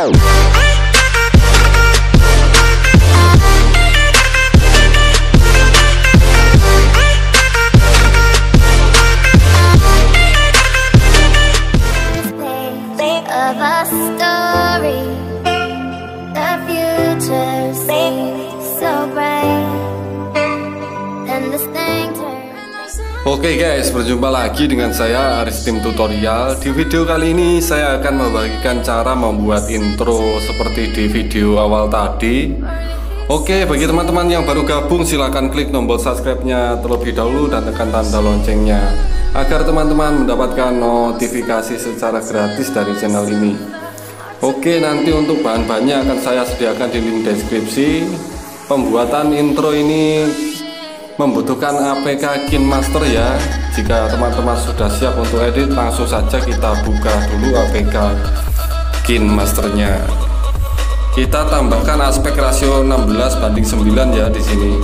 Of a story, the future seems so bright, and this thing turns. Oke guys, berjumpa lagi dengan saya Aris Tim Tutorial. Di video kali ini saya akan membagikan cara membuat intro seperti di video awal tadi. Oke, bagi teman-teman yang baru gabung silahkan klik tombol subscribe-nya terlebih dahulu dan tekan tanda loncengnya agar teman-teman mendapatkan notifikasi secara gratis dari channel ini. Oke, nanti untuk bahan-bahannya akan saya sediakan di link deskripsi. Pembuatan intro ini membutuhkan APK KineMaster ya. Jika teman-teman sudah siap untuk edit, langsung saja kita buka dulu APK KineMasternya. Kita tambahkan aspek rasio 16:9 ya di sini.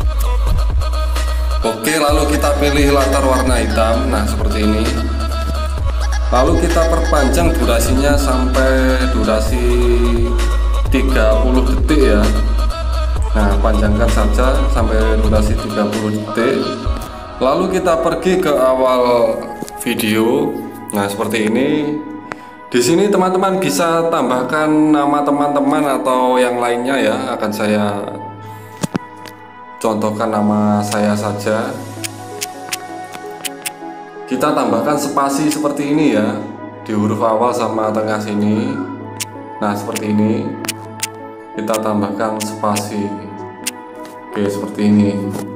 Oke, lalu kita pilih latar warna hitam. Nah, seperti ini. Lalu kita perpanjang durasinya sampai durasi 30 detik ya. Nah, panjangkan saja sampai durasi 30 detik. Lalu kita pergi ke awal video. Nah, seperti ini. Di sini teman-teman bisa tambahkan nama teman-teman atau yang lainnya ya. Akan saya contohkan nama saya saja. Kita tambahkan spasi seperti ini ya, di huruf awal sama tengah sini. Nah, seperti ini. Kita tambahkan spasi. Oke, seperti ini.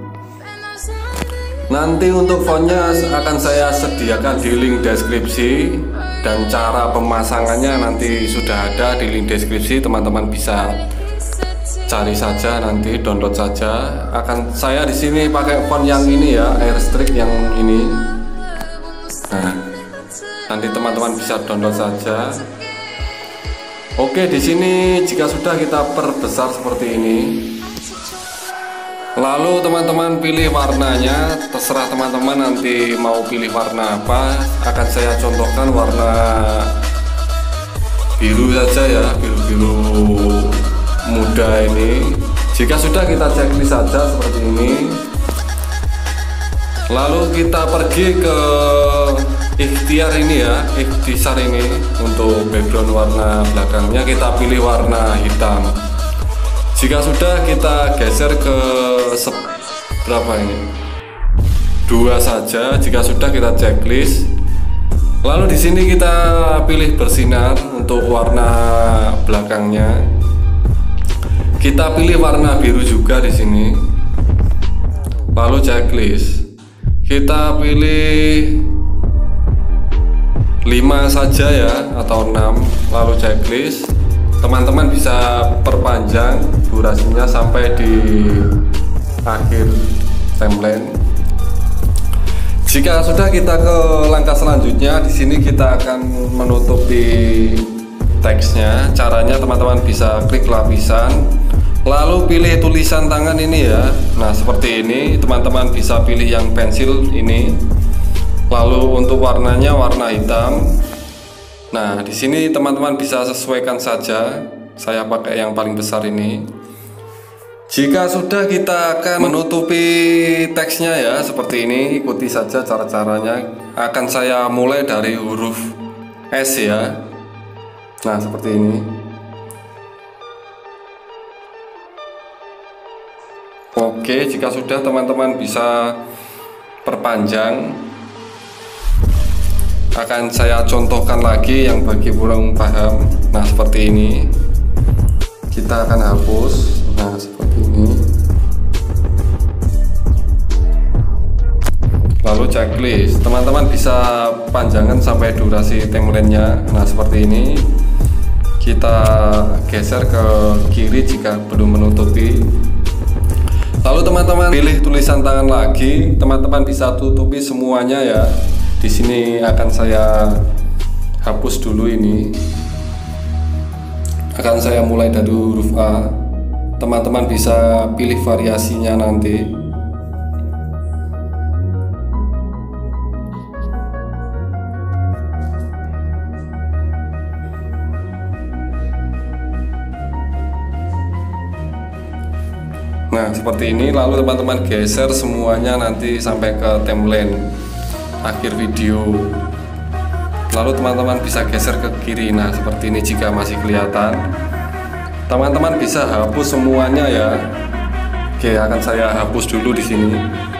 Nanti untuk fontnya akan saya sediakan di link deskripsi, dan cara pemasangannya nanti sudah ada di link deskripsi. Teman-teman bisa cari saja, nanti download saja. Akan saya di sini pakai font yang ini ya, Airstreak yang ini. Nah, nanti teman-teman bisa download saja. Oke, di sini jika sudah kita perbesar seperti ini. Lalu teman-teman pilih warnanya, terserah teman-teman nanti mau pilih warna apa. Akan saya contohkan warna biru saja ya, biru-biru muda ini. Jika sudah, kita checklist saja seperti ini. Lalu kita pergi ke ikhtiar ini ya, ikhtisar ini. Untuk background warna belakangnya kita pilih warna hitam. Jika sudah, kita geser ke berapa ini? 2 saja. Jika sudah, kita checklist. Lalu di sini kita pilih bersinar untuk warna belakangnya. Kita pilih warna biru juga di sini. Lalu checklist. Kita pilih 5 saja ya, atau 6. Lalu checklist. Teman-teman bisa perpanjang durasinya sampai di akhir timeline. Jika sudah, kita ke langkah selanjutnya. Di sini kita akan menutupi teksnya. Caranya teman-teman bisa klik lapisan, lalu pilih tulisan tangan ini ya. Nah, seperti ini. Teman-teman bisa pilih yang pensil ini. Lalu untuk warnanya warna hitam. Nah, di sini teman-teman bisa sesuaikan saja. Saya pakai yang paling besar ini. Jika sudah, kita akan menutupi teksnya ya, seperti ini. Ikuti saja cara-caranya. Akan saya mulai dari huruf S ya. Nah, seperti ini. Oke, jika sudah, teman-teman bisa perpanjang. Akan saya contohkan lagi yang bagi kurang paham. Nah, seperti ini. Kita akan hapus. Nah, seperti ini. Lalu checklist. Teman-teman bisa panjangkan sampai durasi timelinenya. Nah, seperti ini. Kita geser ke kiri jika belum menutupi. Lalu teman-teman pilih tulisan tangan lagi. Teman-teman bisa tutupi semuanya ya. Di sini akan saya hapus dulu ini. Akan saya mulai dari huruf A. Teman-teman bisa pilih variasinya nanti. Nah seperti ini, lalu teman-teman geser semuanya nanti sampai ke timeline akhir video. Lalu teman-teman bisa geser ke kiri. Nah seperti ini jika masih kelihatan. Teman-teman bisa hapus semuanya ya. Oke, akan saya hapus dulu di sini.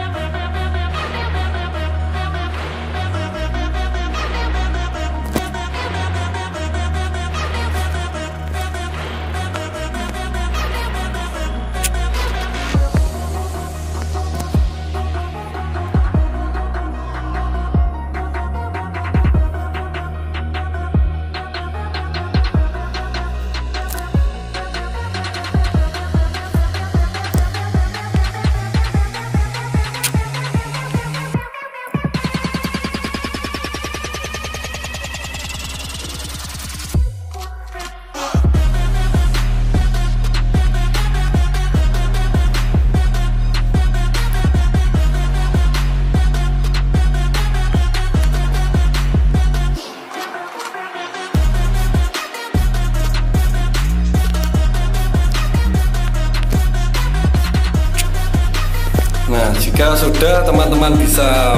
Jika sudah, teman-teman bisa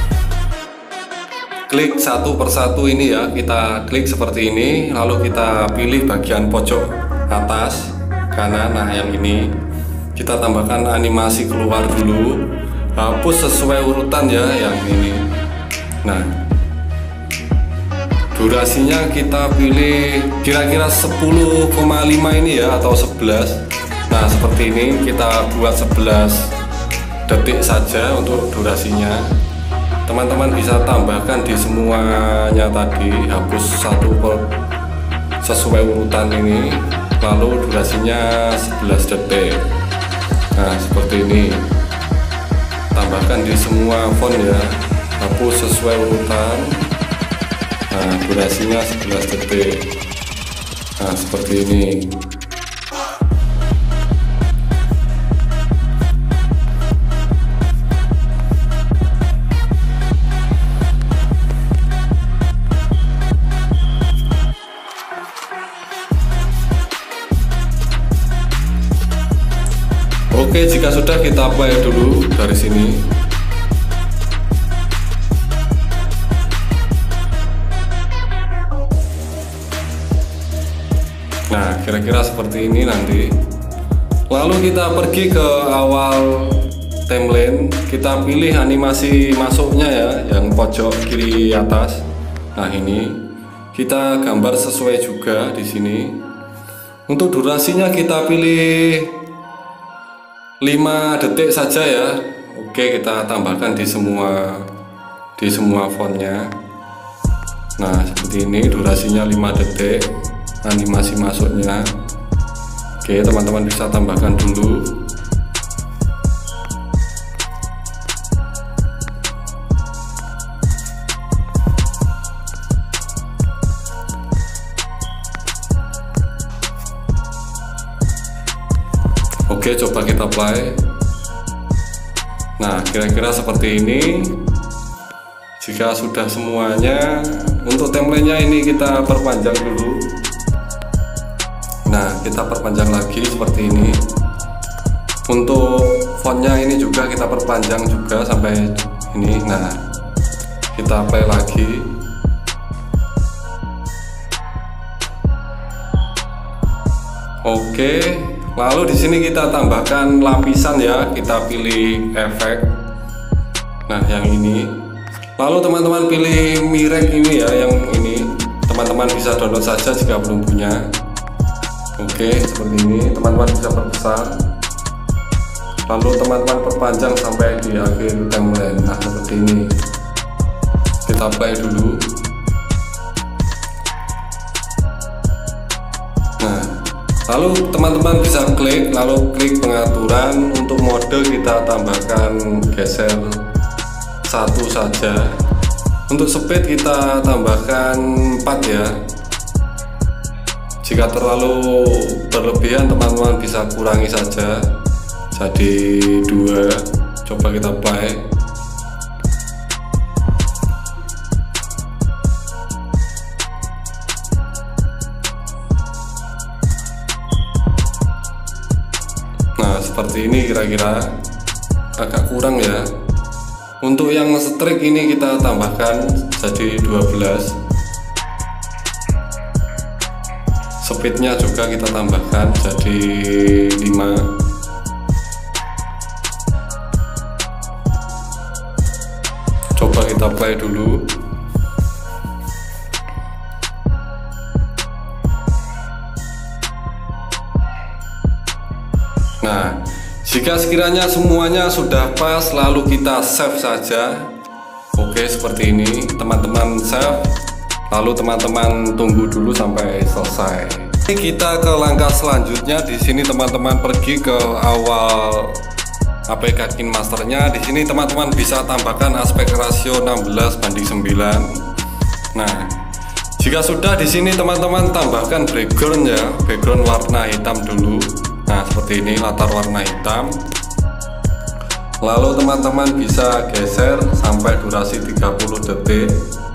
klik satu persatu ini ya. Kita klik seperti ini, lalu kita pilih bagian pojok atas kanan. Nah yang ini kita tambahkan animasi keluar dulu, hapus sesuai urutan ya yang ini. Nah durasinya kita pilih kira-kira 10,5 ini ya, atau 11. Nah seperti ini kita buat 11 detik saja untuk durasinya. Teman-teman bisa tambahkan di semuanya tadi, hapus satu sesuai urutan ini, lalu durasinya 11 detik. Nah seperti ini, tambahkan di semua font ya, hapus sesuai urutan. Nah durasinya 11 detik. Nah seperti ini. Oke, jika sudah kita apply dulu dari sini. Nah, kira-kira seperti ini nanti. Lalu kita pergi ke awal timeline, kita pilih animasi masuknya ya, yang pojok kiri atas. Nah, ini kita gambar sesuai juga di sini. Untuk durasinya kita pilih 5 detik saja ya. Oke, kita tambahkan di semua fontnya. Nah seperti ini, durasinya 5 detik animasi masuknya. Oke, teman-teman bisa tambahkan dulu. Oke, coba kita play. Nah kira-kira seperti ini. Jika sudah semuanya, untuk template-nya ini kita perpanjang dulu. Nah kita perpanjang lagi seperti ini. Untuk fontnya ini juga kita perpanjang juga sampai ini. Nah kita play lagi. Oke, lalu di sini kita tambahkan lapisan ya. Kita pilih efek. Nah yang ini. Lalu teman-teman pilih mirek ini ya, yang ini. Teman-teman bisa download saja jika belum punya. Oke, seperti ini. Teman-teman bisa perbesar. Lalu teman-teman perpanjang sampai di akhir timeline. Nah seperti ini. Kita play dulu. Nah, lalu teman-teman bisa klik, lalu klik pengaturan. Untuk mode kita tambahkan geser satu saja. Untuk speed kita tambahkan 4 ya. Jika terlalu berlebihan teman-teman bisa kurangi saja jadi 2. Coba kita play. seperti ini kira-kira, agak kurang ya. Untuk yang strik ini kita tambahkan jadi 12. Speednya juga kita tambahkan jadi 5. Coba kita play dulu. Nah, jika sekiranya semuanya sudah pas, lalu kita save saja. Oke, seperti ini teman-teman, save. Lalu teman-teman tunggu dulu sampai selesai. Kita ke langkah selanjutnya. Di sini teman-teman pergi ke awal APK KineMasternya. Di sini teman-teman bisa tambahkan aspek rasio 16:9. Nah, jika sudah, di sini teman-teman tambahkan background ya, background warna hitam dulu. Nah, seperti ini, latar warna hitam. Lalu teman-teman bisa geser sampai durasi 30 detik.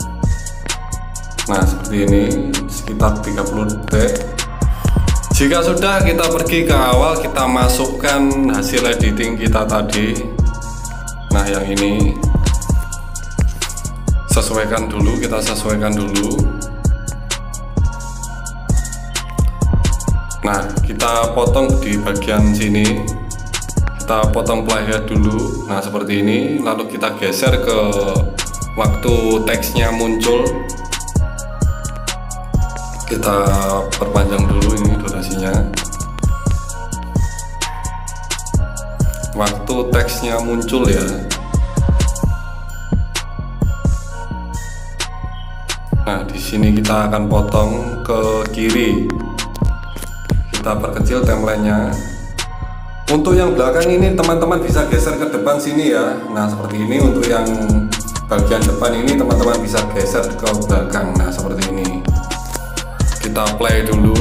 Nah, seperti ini, sekitar 30 detik. Jika sudah, kita pergi ke awal, kita masukkan hasil editing kita tadi. Nah, yang ini sesuaikan dulu, kita sesuaikan dulu. Nah, kita potong di bagian sini, kita potong playhead dulu. Nah, seperti ini, lalu kita geser ke waktu teksnya muncul. Kita perpanjang dulu ini durasinya, waktu teksnya muncul ya. Nah, di sini kita akan potong ke kiri, kita perkecil timelinenya. Untuk yang belakang ini teman-teman bisa geser ke depan sini ya. Nah, seperti ini. Untuk yang bagian depan ini teman-teman bisa geser ke belakang. Nah, seperti ini. Kita play dulu.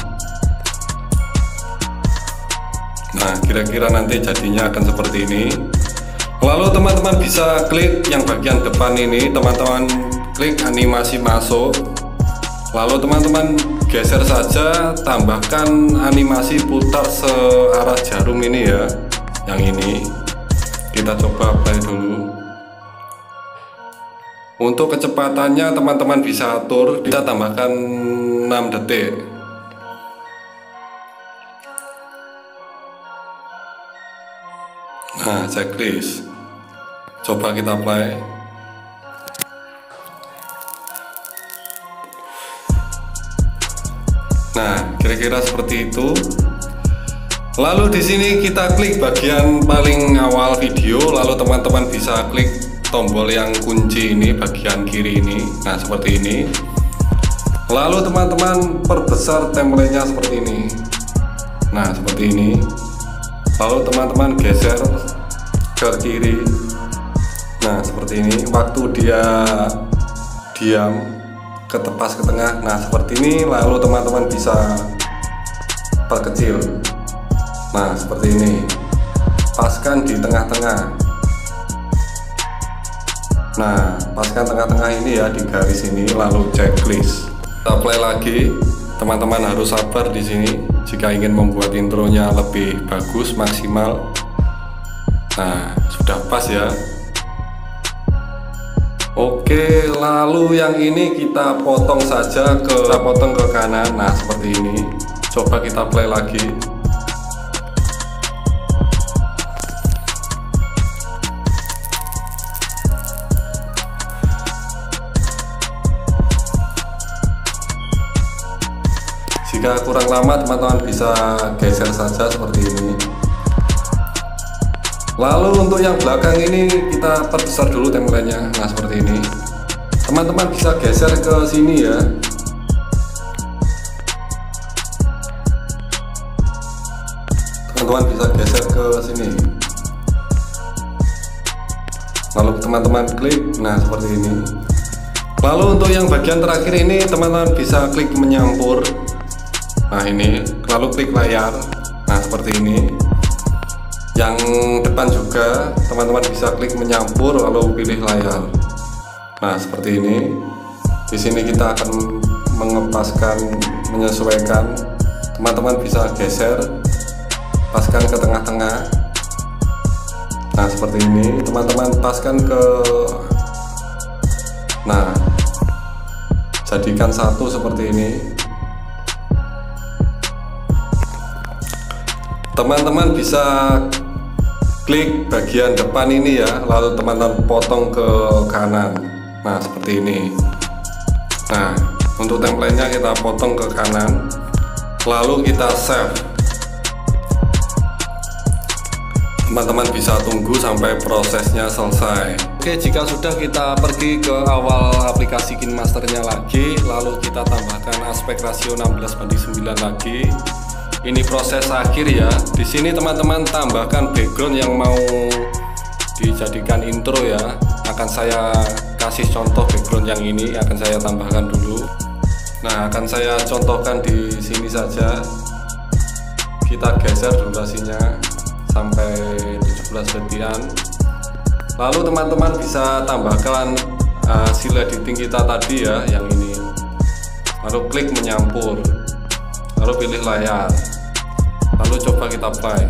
Nah, kira-kira nanti jadinya akan seperti ini. Lalu teman-teman bisa klik yang bagian depan ini, teman-teman klik animasi masuk. Lalu teman-teman geser saja, tambahkan animasi putar searah jarum ini ya. Yang ini kita coba play dulu. Untuk kecepatannya teman-teman bisa atur, kita tambahkan 6 detik. Nah, checklist. Coba kita play. Nah, kira-kira seperti itu. Lalu di sini kita klik bagian paling awal video, lalu teman-teman bisa klik tombol yang kunci ini bagian kiri ini. Nah, seperti ini. Lalu teman-teman perbesar timelinenya seperti ini. Nah, seperti ini. Lalu teman-teman geser ke kiri. Nah, seperti ini. Waktu dia diam, ketepas ke tengah. Nah, seperti ini. Lalu teman-teman bisa perkecil. Nah, seperti ini. Paskan di tengah-tengah. Nah, paskan tengah-tengah ini ya, di garis ini, lalu checklist. Kita play lagi. Teman-teman harus sabar di sini jika ingin membuat intronya lebih bagus, maksimal. Nah, sudah pas ya. Oke, lalu yang ini kita potong saja kita potong ke kanan. Nah, seperti ini. Coba kita play lagi. Jika kurang lama teman-teman bisa geser saja seperti ini. Lalu untuk yang belakang ini kita perbesar dulu timelinenya. Nah, seperti ini. Teman-teman bisa geser ke sini ya. Teman-teman bisa geser ke sini. Lalu teman-teman klik. Nah, seperti ini. Lalu untuk yang bagian terakhir ini teman-teman bisa klik menyampur. Nah, ini, lalu klik layar. Nah, seperti ini. Yang depan juga teman-teman bisa klik menyampur lalu pilih layar. Nah, seperti ini. Di sini kita akan mengepaskan, menyesuaikan. Teman-teman bisa geser. paskan ke tengah-tengah. Nah seperti ini teman-teman, paskan ke, nah jadikan satu seperti ini. Teman-teman bisa klik bagian depan ini ya, lalu teman-teman potong ke kanan. Nah seperti ini. Nah untuk template-nya kita potong ke kanan, lalu kita save. Teman-teman bisa tunggu sampai prosesnya selesai. Oke, jika sudah, kita pergi ke awal aplikasi KineMaster-nya lagi, lalu kita tambahkan aspek rasio 16:9 lagi. Ini proses akhir ya. Di sini teman-teman tambahkan background yang mau dijadikan intro ya. Akan saya kasih contoh background yang ini, akan saya tambahkan dulu. Nah, akan saya contohkan di sini saja. Kita geser durasinya sampai 17 detikan. Lalu teman-teman bisa tambahkan hasil editing kita tadi ya, yang ini. Lalu klik menyampur, lalu pilih layar, lalu coba kita play.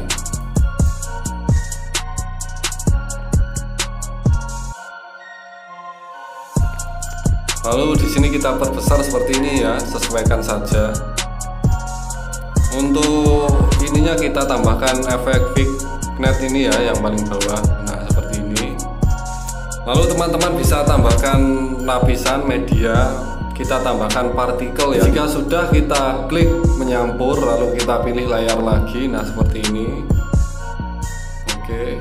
Lalu di sini kita perbesar seperti ini ya, sesuaikan saja. Untuk ininya kita tambahkan efek vignette ini ya, yang paling bawah. Nah seperti ini. Lalu teman-teman bisa tambahkan lapisan media, kita tambahkan partikel ya. Jika sudah, kita klik menyampur, lalu kita pilih layar lagi. Nah seperti ini. Oke.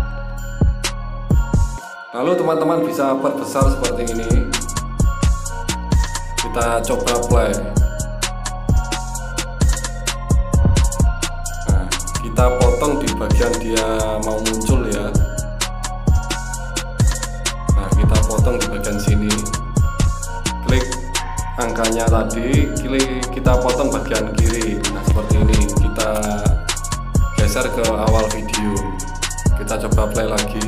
Lalu teman-teman bisa perbesar seperti ini. Kita coba play. Nah, kita potong di bagian dia mau muncul ya. Nah, kita potong di bagian sini. Klik angkanya tadi, kita potong bagian kiri. Nah, seperti ini. Kita geser ke awal video. Kita coba play lagi.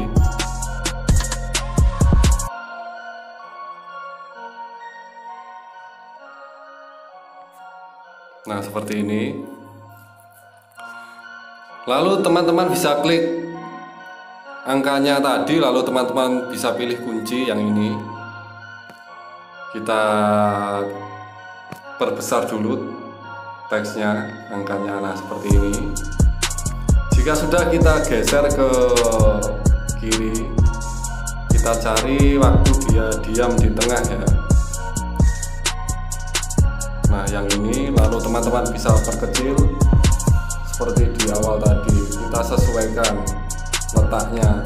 Nah seperti ini. Lalu teman-teman bisa klik angkanya tadi, lalu teman-teman bisa pilih kunci yang ini. Kita perbesar dulu teksnya, angkanya. Nah seperti ini. Jika sudah, kita geser ke kiri. Kita cari waktu dia diam di tengah ya. Nah yang ini, lalu teman-teman bisa perkecil seperti di awal tadi. Kita sesuaikan letaknya.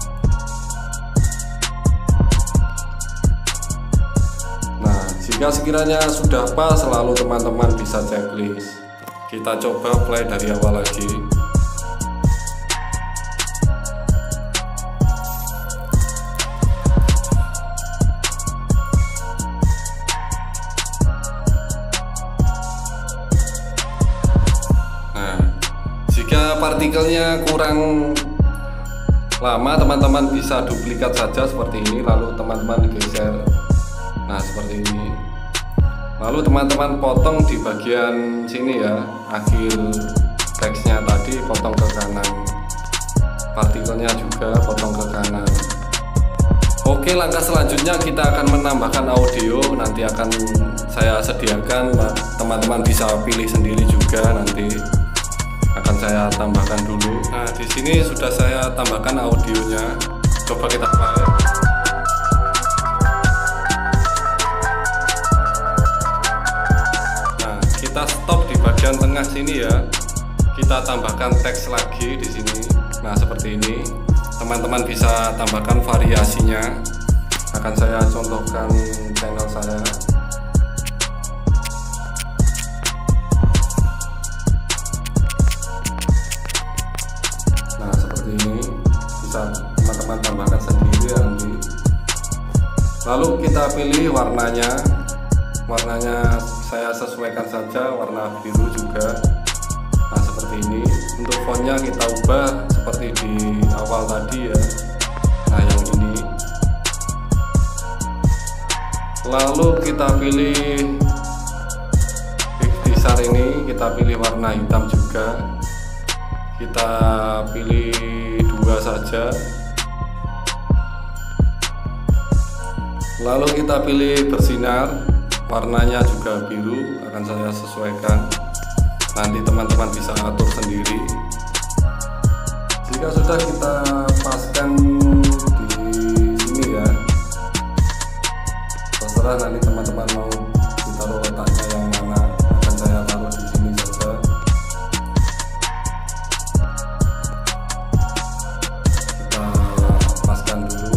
Nah jika sekiranya sudah pas, lalu teman-teman bisa checklist. Kita coba play dari awal lagi. Jika partikelnya kurang lama, teman-teman bisa duplikat saja seperti ini, lalu teman-teman geser. Nah seperti ini. Lalu teman-teman potong di bagian sini ya, akhir teksnya tadi potong ke kanan, partikelnya juga potong ke kanan. Oke, langkah selanjutnya kita akan menambahkan audio. Nanti akan saya sediakan, teman-teman bisa pilih sendiri juga nanti. Akan saya tambahkan dulu. Nah di sini sudah saya tambahkan audionya. Coba kita play. Nah kita stop di bagian tengah sini ya. Kita tambahkan teks lagi di sini. Nah seperti ini. Teman-teman bisa tambahkan variasinya. Akan saya contohkan channel saya. Bisa teman-teman tambahkan sendiri nanti. Lalu kita pilih warnanya. Warnanya saya sesuaikan saja, warna biru juga. Nah seperti ini. Untuk fontnya kita ubah seperti di awal tadi ya. Nah yang ini. Lalu kita pilih besar ini, kita pilih warna hitam juga. kita pilih 2 saja, lalu kita pilih bersinar, warnanya juga biru, akan saya sesuaikan, nanti teman-teman bisa atur sendiri. Jika sudah, kita paskan di sini ya, terserah nanti teman-teman mau ditaruh letaknya yang mana, akan saya taruh di sini saja. Kita paskan dulu.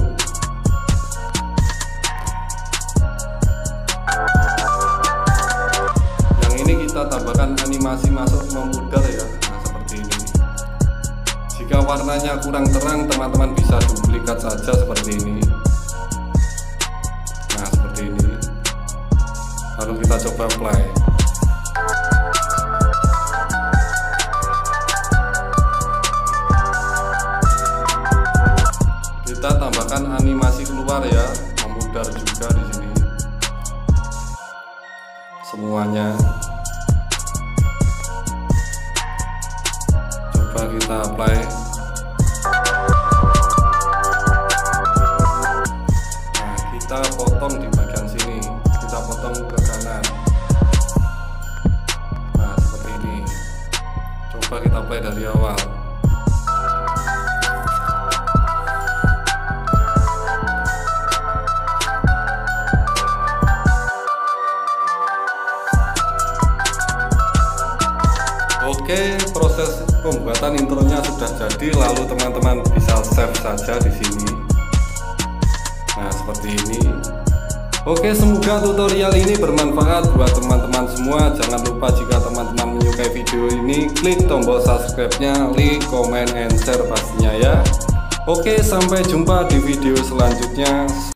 Yang ini kita tambahkan animasi masuk memudar ya, nah seperti ini. Jika warnanya kurang terang, teman-teman bisa duplikat saja seperti ini. Nah seperti ini. Lalu kita coba play. Kita tambahkan animasi keluar ya, memudar juga di sini. Semuanya. Coba kita apply. Nah, kita potong di bagian sini, kita potong ke kanan. Nah, seperti ini. Coba kita play dari awal. Oke, proses pembuatan intronya sudah jadi, lalu teman-teman bisa save saja di sini. Nah, seperti ini. Oke, semoga tutorial ini bermanfaat buat teman-teman semua. Jangan lupa jika teman-teman menyukai video ini, klik tombol subscribe-nya, like, comment, and share pastinya ya. Oke, sampai jumpa di video selanjutnya.